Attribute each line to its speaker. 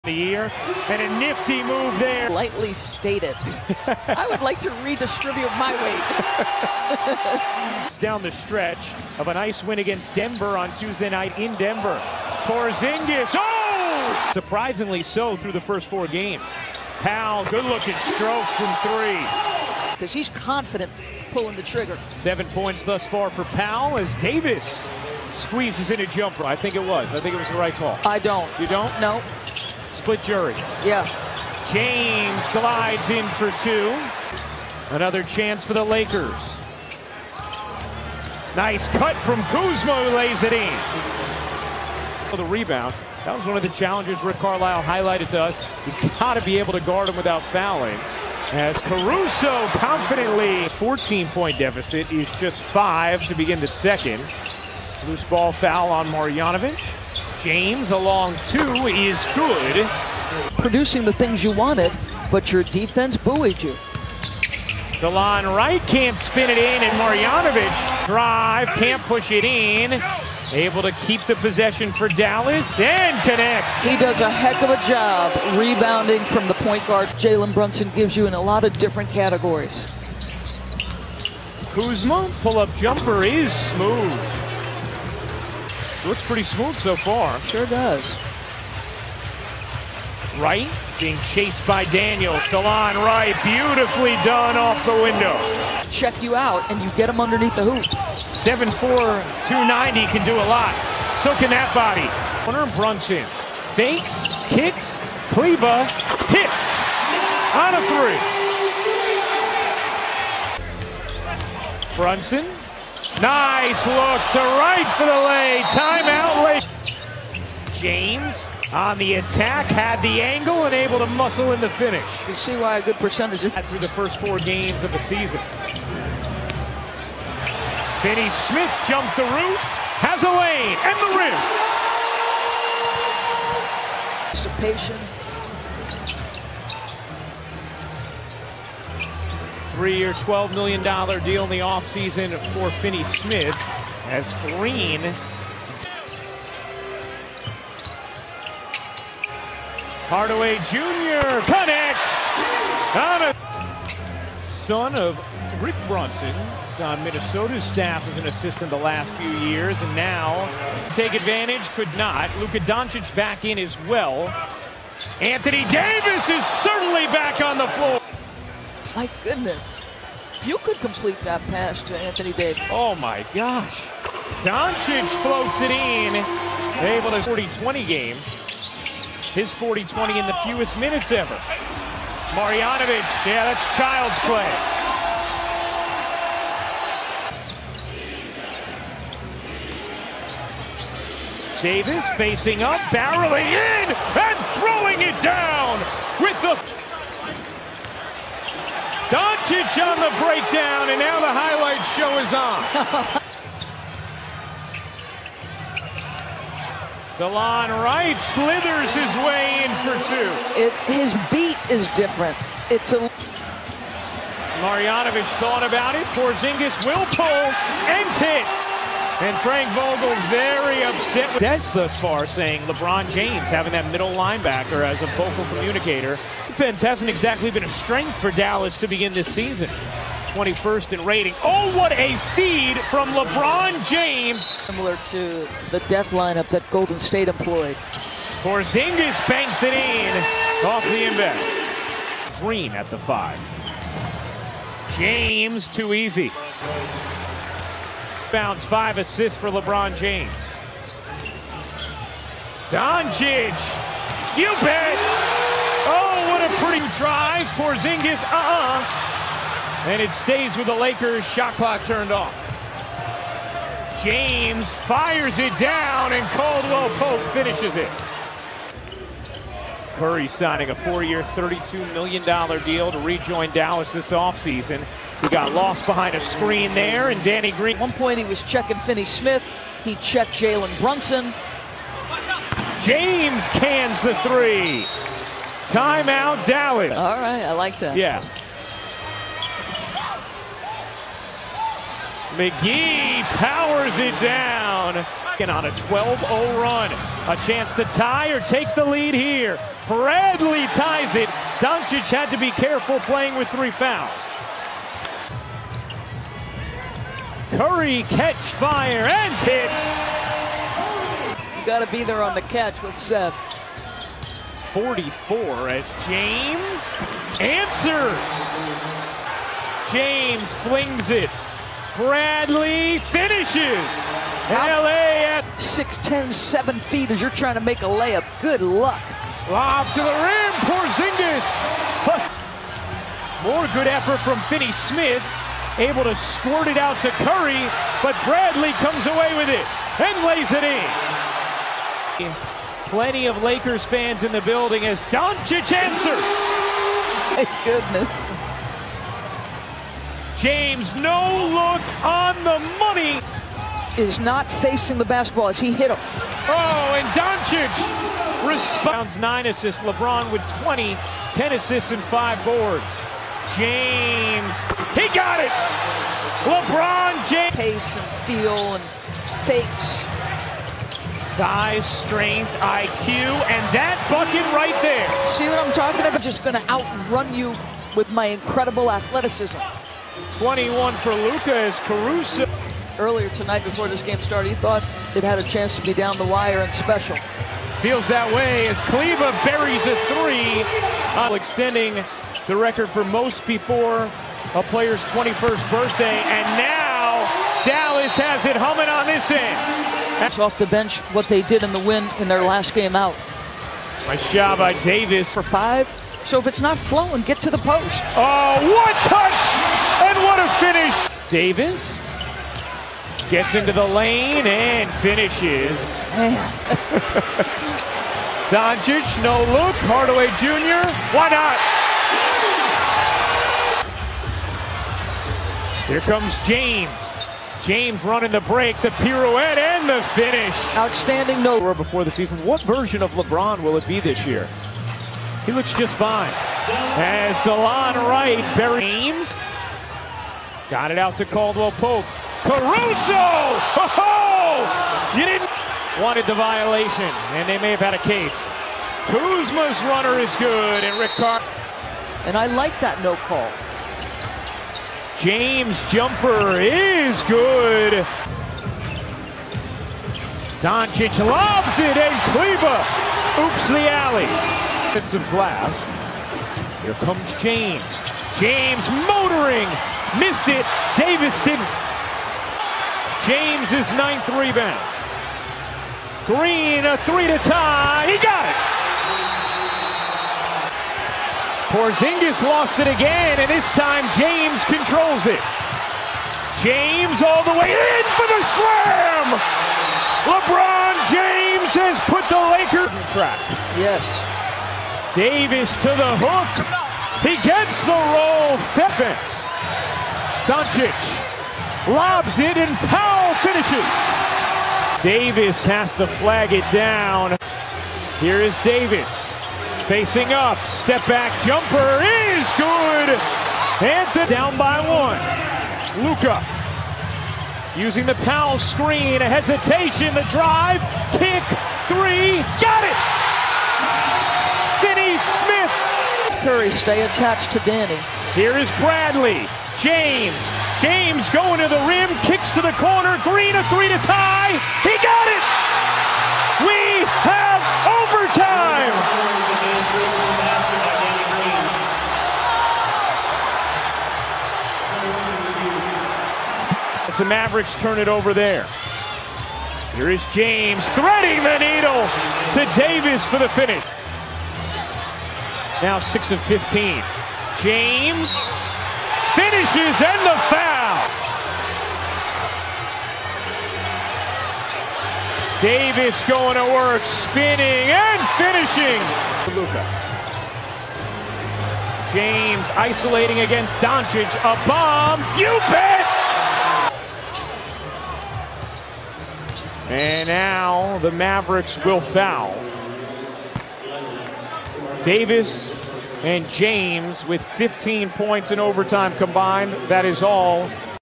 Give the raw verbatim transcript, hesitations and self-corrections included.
Speaker 1: The year and a nifty move there.
Speaker 2: Lightly stated. I would like to redistribute my weight.
Speaker 1: It's down the stretch of a nice win against Denver on Tuesday night in Denver. Porzingis, oh! Surprisingly so through the first four games. Powell, good-looking stroke from three.
Speaker 2: Because he's confident pulling the trigger.
Speaker 1: Seven points thus far for Powell as Davis squeezes in a jumper. I think it was. I think it was the right call.
Speaker 2: I don't.
Speaker 1: You don't?
Speaker 2: No.
Speaker 1: Split jury.
Speaker 2: Yeah.
Speaker 1: James glides in for two. Another chance for the Lakers. Nice cut from Kuzma, who lays it in. For the rebound. That was one of the challenges Rick Carlisle highlighted to us. You gotta be able to guard him without fouling. As Caruso confidently, fourteen point deficit is just five to begin the second. Loose ball foul on Marjanovic. James along two is good.
Speaker 2: Producing the things you wanted, but your defense buoyed you.
Speaker 1: Delon Wright can't spin it in, and Marjanovic drive, can't push it in. Able to keep the possession for Dallas and connects.
Speaker 2: He does a heck of a job rebounding from the point guard. Jalen Brunson gives you in a lot of different categories.
Speaker 1: Kuzma, pull-up jumper is smooth. Looks pretty smooth so far.
Speaker 2: Sure does.
Speaker 1: Wright being chased by Daniels. Delon Wright, beautifully done off the window.
Speaker 2: Check you out, and you get him underneath the hoop.
Speaker 1: seven four, two ninety can do a lot. So can that body. Corner Brunson fakes, kicks, Kleba hits on a three. Brunson, nice look to right for the lay. Timeout late. James on the attack, had the angle and able to muscle in the finish.
Speaker 2: You see why a good percentage of
Speaker 1: through the first four games of the season. Finney Smith jumped the roof, has a lane, and the rim.
Speaker 2: Participation.
Speaker 1: Three-year, twelve million dollar deal in the offseason for Finney Smith as Green Hardaway Junior connects on a son of Rick Brunson. He's on Minnesota's staff as an assistant the last few years, and now take advantage, could not. Luka Doncic back in as well. Anthony Davis is certainly back on the floor.
Speaker 2: My goodness. You could complete that pass to Anthony Davis.
Speaker 1: Oh my gosh. Doncic floats it in. Able to forty twenty game. His forty twenty in the fewest minutes ever. Marjanovic, yeah, that's child's play. Davis facing up, barreling in, and throwing it down with the... Doncic on the breakdown, and now the highlight show is on. Delon Wright slithers his way in for two.
Speaker 2: It, his beat is different. It's a...
Speaker 1: Marjanovic thought about it. Porzingis will pull and hit. And Frank Vogel very upset with Des thus far, saying LeBron James having that middle linebacker as a vocal communicator. Defense hasn't exactly been a strength for Dallas to begin this season. twenty-first in rating. Oh, what a feed from LeBron James.
Speaker 2: Similar to the death lineup that Golden State employed.
Speaker 1: Porzingis banks it in off the inbound. Green at the five. James, too easy. Bounce, five assists for LeBron James. Doncic, you bet. Oh, what a pretty drive. Porzingis, uh-uh. And it stays with the Lakers. Shot clock turned off. James fires it down, and Caldwell Pope finishes it. Curry signing a four-year, thirty-two million dollar deal to rejoin Dallas this offseason. He got lost behind a screen there, and Danny Green.
Speaker 2: At one point he was checking Finney Smith. He checked Jalen Brunson.
Speaker 1: James cans the three. Timeout, Dallas.
Speaker 2: All right, I like that.
Speaker 1: Yeah. McGee powers it down. And on a twelve oh run, a chance to tie or take the lead here. Bradley ties it. Doncic had to be careful playing with three fouls. Curry catch fire and hit.
Speaker 2: You got to be there on the catch with Seth.
Speaker 1: forty-four as James answers. James flings it. Bradley finishes. L A at
Speaker 2: six ten, seven feet as you're trying to make a layup. Good luck.
Speaker 1: lob to the rim. Porzingis. Plus more good effort from Finney Smith. Able to squirt it out to Curry, but Bradley comes away with it and lays it in. Plenty of Lakers fans in the building as Doncic answers.
Speaker 2: Thank goodness. James,
Speaker 1: no look on the money.
Speaker 2: Is not facing the basketball as he hit him.
Speaker 1: Oh, and Doncic responds. Nine assists. LeBron with twenty, ten assists and five boards. James, he got it. LeBron James.
Speaker 2: Pace and feel and fakes.
Speaker 1: Size, strength, I Q, and that bucket right there.
Speaker 2: See what I'm talking about? Just going to outrun you with my incredible athleticism.
Speaker 1: twenty-one for Luka as Caruso.
Speaker 2: Earlier tonight, before this game started, he thought it had a chance to be down the wire and special.
Speaker 1: Feels that way as Kleba buries a three, uh, extending the record for most before a player's twenty-first birthday. And now Dallas has it humming on this end.
Speaker 2: That's off the bench what they did in the win in their last game out.
Speaker 1: Nice job by Davis.
Speaker 2: For five. So if it's not flowing, get to the post.
Speaker 1: Oh, what touch! And what a finish! Davis gets into the lane and finishes.
Speaker 2: Man.
Speaker 1: Doncic, no look. Hardaway Junior Why not? Here comes James. James running the break, the pirouette, and the finish.
Speaker 2: Outstanding no.
Speaker 1: Before the season, what version of LeBron will it be this year? He looks just fine. As DeLon Wright buries James. Got it out to Caldwell Pope. Caruso! Oh, you didn't wanted the violation, and they may have had a case. Kuzma's runner is good, and Rick Carr.
Speaker 2: And I like that no call.
Speaker 1: James jumper is good. Doncic lobs it, and Kleba oops the alley. Bits of glass. Here comes James. James motoring. Missed it. Davis didn't. James' ninth rebound. Green, a three to tie. He got it. Porzingis lost it again, and this time James controls it. James all the way in for the slam. LeBron James has put the Lakers on track.
Speaker 2: Yes.
Speaker 1: Davis to the hook. He gets the roll. Defense. Doncic lobs it, and Powell finishes. Davis has to flag it down. Here is Davis. Facing up, step back jumper is good. Anthony down by one. Luka using the Powell screen, a hesitation, the drive, kick, three, got it! Finney Smith.
Speaker 2: Curry, stay attached to Danny.
Speaker 1: Here is Bradley. James. James going to the rim, kicks to the corner. Green, a three to tie. He got it! We have overtime! As the Mavericks turn it over there. Here is James threading the needle to Davis for the finish. Now six of fifteen. James finishes, and the foul. Davis going to work, spinning and finishing. Luka. James isolating against Doncic. A bomb. You bet. And now the Mavericks will foul. Davis and James with fifteen points in overtime combined. That is all.